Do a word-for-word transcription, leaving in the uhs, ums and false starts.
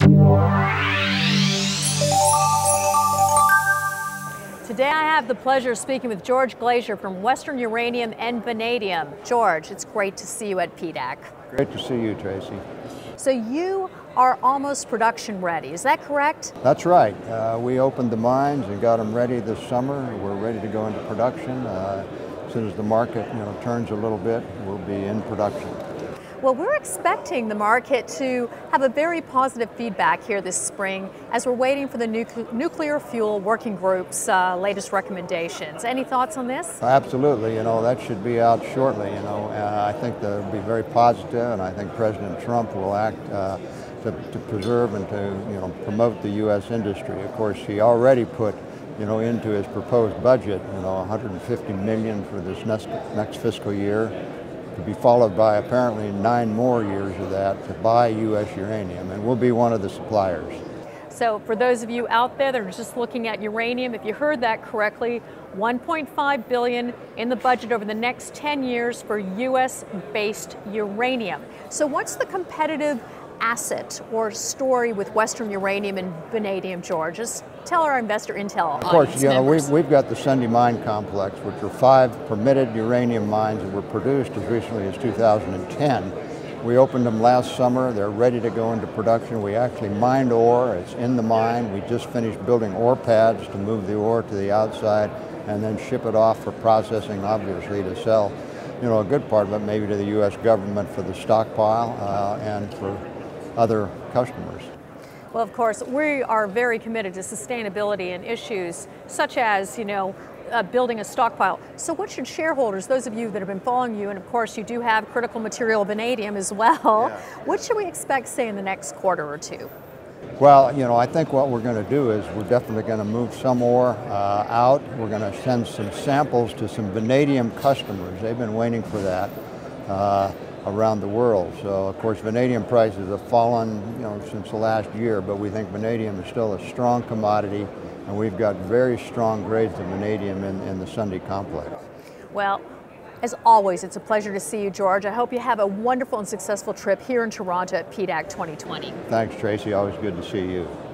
Today I have the pleasure of speaking with George Glasier from Western Uranium and Vanadium. George, it's great to see you at P D A C. Great to see you, Tracy. So you are almost production ready, is that correct? That's right. Uh, we opened the mines and got them ready this summer. We're ready to go into production. Uh, as soon as the market you know, turns a little bit, we'll be in production. Well, we're expecting the market to have a very positive feedback here this spring as we're waiting for the nucle nuclear fuel working group's uh, latest recommendations. Any thoughts on this? Absolutely. You know, that should be out shortly. You know, uh, I think that'll be very positive, and I think President Trump will act uh, to, to preserve and to you know promote the U S industry. Of course, he already put you know into his proposed budget you know one hundred fifty million dollars for this next next fiscal year, to be followed by apparently nine more years of that to buy U S uranium, and we'll be one of the suppliers. So for those of you out there that are just looking at uranium, if you heard that correctly, one point five billion dollars in the budget over the next ten years for U S-based uranium. So what's the competitive asset or story with Western Uranium and Vanadium, George? Just tell our InvestorIntel Of course, audience you know, members. we've, we've got the Sunday Mine Complex, which are five permitted uranium mines that were produced as recently as two thousand ten. We opened them last summer. They're ready to go into production. We actually mined ore. It's in the mine. We just finished building ore pads to move the ore to the outside and then ship it off for processing, obviously, to sell, you know, a good part of it maybe to the U S government for the stockpile uh, and for other customers. Well, of course, we are very committed to sustainability and issues such as, you know, uh, building a stockpile. So what should shareholders, those of you that have been following you, and of course you do have critical material vanadium as well, yeah. What should we expect, say, in the next quarter or two? Well, you know, I think what we're going to do is we're definitely going to move some ore uh, out. We're going to send some samples to some vanadium customers. They've been waiting for that. Uh, around the world. So of course vanadium prices have fallen you know since the last year, but we think vanadium is still a strong commodity, and we've got very strong grades of vanadium in, in the Sunday complex. Well, as always, it's a pleasure to see you, George. I hope you have a wonderful and successful trip here in Toronto at P D A C twenty twenty. Thanks, Tracy. Always good to see you.